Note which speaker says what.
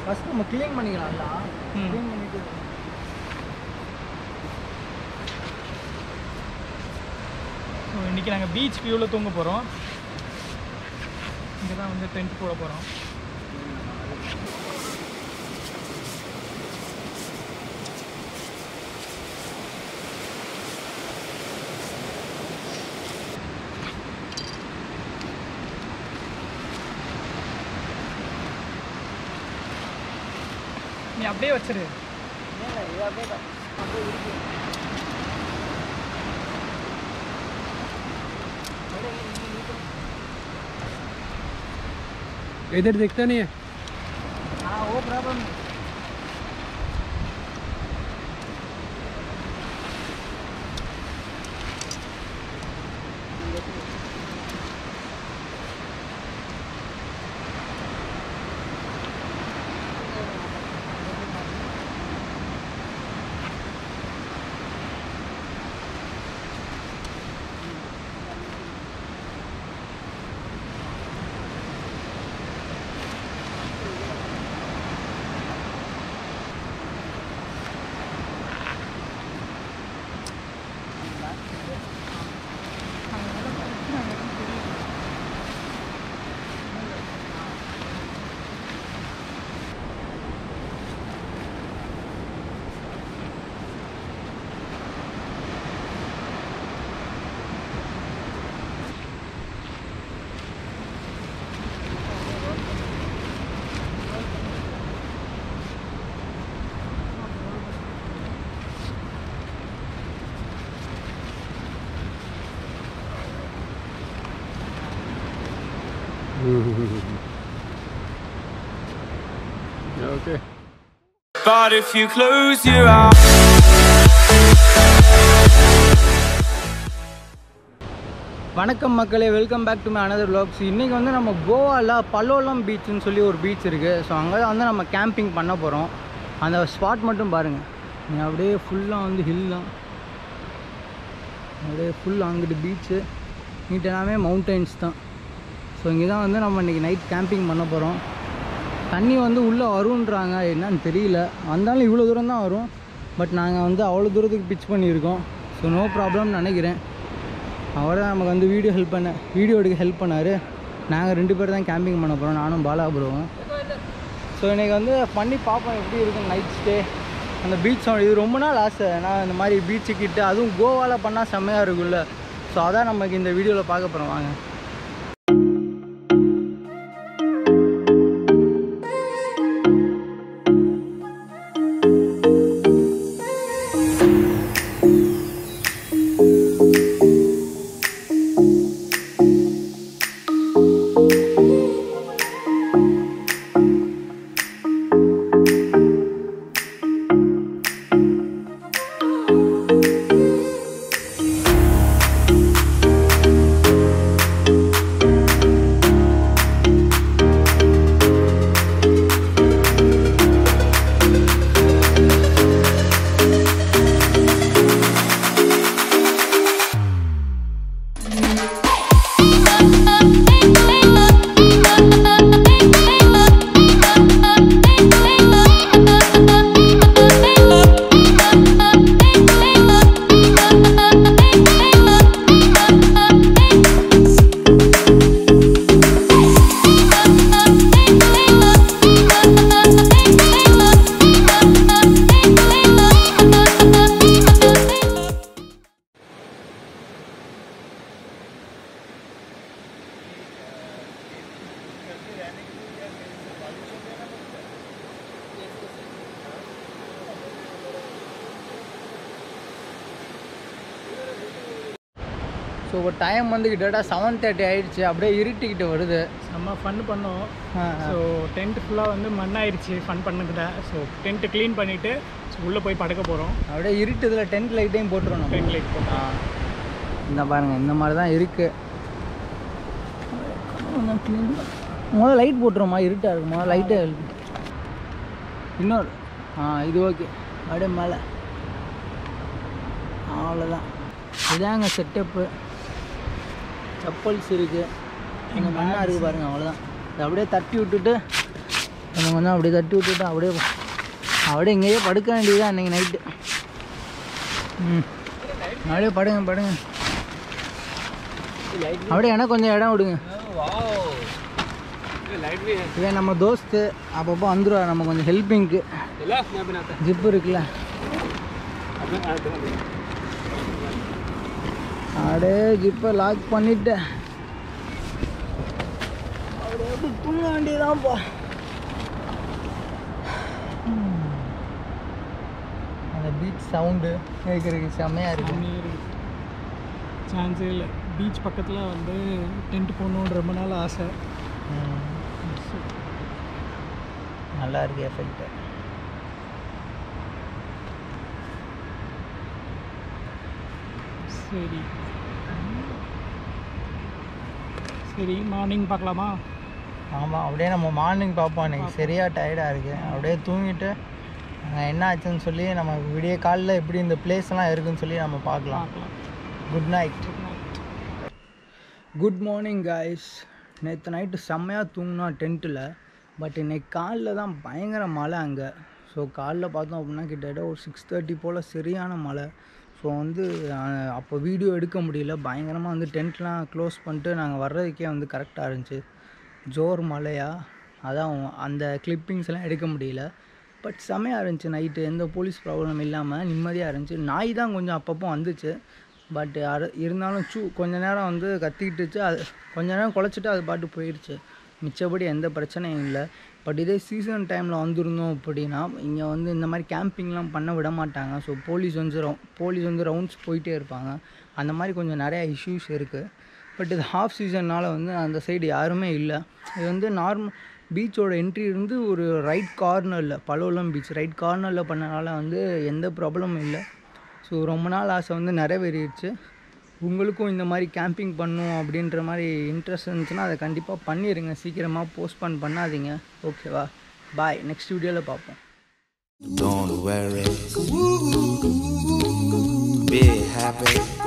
Speaker 1: First நம்ம clean பண்ணிக்கலாம்ல. Clean பண்ணிட்டு
Speaker 2: இன்றைக்கி நாங்கள் பீச் வியூவில் தூங்க போகிறோம். இங்கே தான் வந்து டென்ட் போட போகிறோம். நீ அப்படியே வச்சிரு.
Speaker 1: इधर दिखता नहीं है. हाँ वो प्रॉब्लम है. Okay.
Speaker 3: But if you close your eyes.
Speaker 1: வணக்கம் மக்களே, welcome back to my another vlogs. இன்றைக்கி வந்து நம்ம கோவாவில் பல்லோலம் பீச்சுன்னு சொல்லி ஒரு பீச் இருக்குது. ஸோ அங்கே வந்து நம்ம கேம்பிங் பண்ண போகிறோம். அந்த ஸ்பாட் மட்டும் பாருங்கள். நீங்கள் அப்படியே ஃபுல்லாக வந்து ஹில் தான், அப்படியே ஃபுல் அங்கிட்டு பீச்சு, இங்கிட்ட எல்லாமே மவுண்டெயின்ஸ் தான். ஸோ இங்கே தான் வந்து நம்ம இன்றைக்கி நைட் கேம்பிங் பண்ண போகிறோம். தண்ணி வந்து உள்ளே வருன்றாங்க, என்னன்னு தெரியல. வந்தாலும் இவ்வளோ தூரம் தான் வரும். பட் நாங்கள் வந்து அவ்வளோ தூரத்துக்கு பிச் பண்ணியிருக்கோம். ஸோ நோ ப்ராப்ளம்னு நினைக்கிறேன். அவர் தான் நமக்கு வந்து வீடியோ எடுக்க ஹெல்ப் பண்ணார். நாங்கள் 2 பேர் தான் கேம்பிங் பண்ண போகிறோம், நானும் பாலா ப்ரோவும். ஸோ இன்றைக்கி வந்து பண்ணி பார்ப்போம் எப்படி இருக்கும் நைட் ஸ்டே. அந்த பீச் சவுண்ட் இது ரொம்ப நாள் ஆசை. நான் இந்த மாதிரி பீச்சுக்கிட்ட அதுவும் கோவாவில் பண்ணால் செம்மையாக இருக்கும்ல. ஸோ அதான் நமக்கு இந்த வீடியோவில் பார்க்க போகிறோம். வாங்க. ஸோ இப்போ டைம் வந்து கிட்டத்தட்ட 7:30 ஆகிடுச்சு. அப்படியே இருட்டிக்கிட்டு வருது.
Speaker 2: நம்ம ஃபன் பண்ணோம். ஸோ டென்ட் ஃபுல்லாக வந்து மண்ணாயிடுச்சு ஃபன் பண்ணதில். ஸோ டென்ட்டு க்ளீன் பண்ணிவிட்டு உள்ளே போய் படுக்க போகிறோம்.
Speaker 1: அப்படியே இருட்டுதில் டென்ட் லைட்டையும் போட்டுருணும்.
Speaker 2: டென்ட் லைட் போட்டோம்.
Speaker 1: இந்த பாருங்கள், இந்த மாதிரி தான் இருக்குது. முதல்ல லைட் போட்டுருமா, இருட்டாக இருக்குமா லைட்டே இன்னொரு இது ஓகே. அப்படியே மேலே அவ்வளோதான். இதாங்க செட்டப்பு. செப்பல்ஸ் இருக்குது, இங்கே மண்ணாக இருக்குது பாருங்கள். அவ்வளோதான். அதை அப்படியே தட்டி விட்டுட்டு நம்ம கொஞ்சம் அப்படியே தட்டி விட்டுட்டு அப்படியே இங்கேயே படுக்க வேண்டியதுதான் இன்றைக்கி நைட்டு. அப்படியே படுங்க. அப்படியே எனக்கு கொஞ்சம் இடம் விடுங்க. இவன் நம்ம தோஸ்து அப்பப்போ வந்துடுவார் நம்ம கொஞ்சம் ஹெல்ப்பிங்க்கு. ஜிப்பு இருக்குல்ல, அப்படியே ஜிப்பை லாக் பண்ணிவிட்டு அப்படியே தூங்க வேண்டியதான்ப்பா. அந்த பீச் சவுண்டு கேட்குறதுக்கு செம்மையாக இருக்குது.
Speaker 2: சான்ஸே இல்லை. பீச் பக்கத்தில் வந்து டென்ட் போடணுன்னு ரொம்ப நாள் ஆசை.
Speaker 1: நல்லா இருக்கு எஃபெக்ட்.
Speaker 2: சரி மார்னிங் பார்க்கலாமா?
Speaker 1: ஆமாம், அப்படியே நம்ம மார்னிங் பார்ப்போம். இன்றைக்கி சரியாக டயர்டாக இருக்குது. அப்படியே தூங்கிட்டு என்ன ஆச்சுன்னு சொல்லி நம்ம விடிய காலில் எப்படி இந்த பிளேஸ்லாம் இருக்குதுன்னு சொல்லி நம்ம பார்க்கலாம். Good night. Good morning guys. நேற்று நைட்டு செம்மையாக தூங்கினா டென்ட்டில். பட் இன்றைக்கி காலைல தான் பயங்கர மழை அங்கே. ஸோ காலைல பார்த்தோம் அப்படின்னா கிட்டத்தட்ட ஒரு 6:30 போல் சரியான மழை. ஸோ வந்து அப்போ வீடியோ எடுக்க முடியல. பயங்கரமாக வந்து டென்ட்லாம் க்ளோஸ் பண்ணிட்டு நாங்கள் வர்றதுக்கே வந்து கரெக்டாக இருந்துச்சு. ஜோர் மழையா, அதான் அந்த கிளிப்பிங்ஸ்லாம் எடுக்க முடியல. பட் செம்மையாக இருந்துச்சு நைட்டு. எந்த போலீஸ் ப்ராப்ளம் இல்லாமல் நிம்மதியாக இருந்துச்சு. நாய் தான் கொஞ்சம் அப்பப்போ வந்துச்சு. பட் இருந்தாலும் கொஞ்ச நேரம் வந்து கத்திக்கிட்டுச்சு. அது கொஞ்ச நேரம் குலைச்சிட்டு அது பாட்டு போயிடுச்சு. மிச்சப்படி எந்த பிரச்சனையும் இல்லை. பட் இதே சீசன் டைமில் வந்திருந்தோம் அப்படின்னா இங்கே வந்து இந்த மாதிரி கேம்பிங்லாம் பண்ண விட மாட்டாங்க. ஸோ போலீஸ் வந்து ரவுண்ட்ஸ் போயிட்டே இருப்பாங்க. அந்த மாதிரி கொஞ்சம் நிறையா இஷ்யூஸ் இருக்குது. பட் இது ஹாஃப் சீசன்னால் வந்து அந்த சைடு யாருமே இல்லை. இது வந்து நார்மல் பீச்சோட என்ட்ரி இருந்து ஒரு ரைட் கார்னரில், பலோலம் பீச் ரைட் கார்னரில் பண்ணனால வந்து எந்த ப்ராப்ளமும் இல்லை. ஸோ ரொம்ப நாள் ஆசை வந்து நிறைவேறிடுச்சு. உங்களுக்கும் இந்த மாதிரி கேம்பிங் பண்ணணும் அப்படின்ற மாதிரி இன்ட்ரெஸ்ட் இருந்துச்சுன்னா அதை கண்டிப்பாக பண்ணிடுங்க. சீக்கிரமாக போஸ்ட்போன் பண்ணாதீங்க. ஓகேவா? பாய். நெக்ஸ்ட் வீடியோவில் பார்ப்போம். Don't worry, be happy.